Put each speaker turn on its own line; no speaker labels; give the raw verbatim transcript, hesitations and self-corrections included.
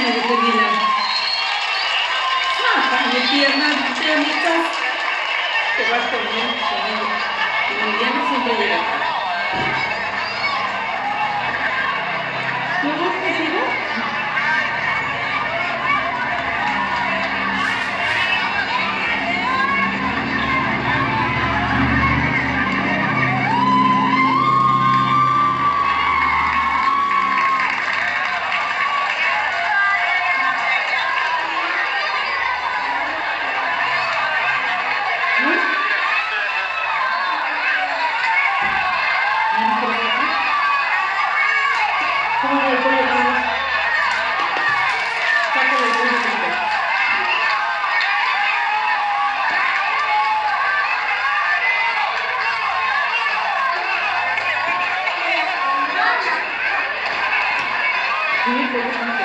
me determinan. Saca mi pierna de mi casa. Te vas con él, con ella. Y Liliana siempre llega tarde. ¿No vas contigo? ¿Cómo va el pollo? Sácale el pollo. Sí, pollo.